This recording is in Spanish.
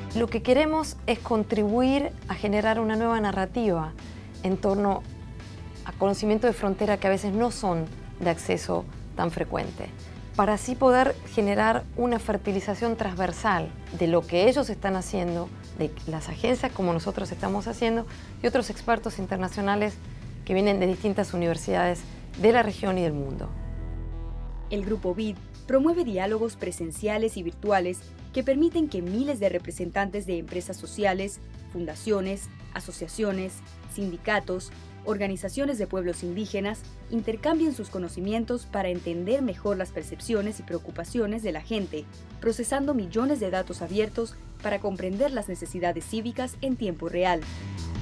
Lo que queremos es contribuir a generar una nueva narrativa en torno a conocimiento de frontera que a veces no son de acceso tan frecuente, para así poder generar una fertilización transversal de lo que ellos están haciendo, de las agencias como nosotros estamos haciendo y otros expertos internacionales que vienen de distintas universidades de la región y del mundo. El Grupo BID promueve diálogos presenciales y virtuales que permiten que miles de representantes de empresas sociales, fundaciones, asociaciones, sindicatos, organizaciones de pueblos indígenas intercambien sus conocimientos para entender mejor las percepciones y preocupaciones de la gente, procesando millones de datos abiertos para comprender las necesidades cívicas en tiempo real.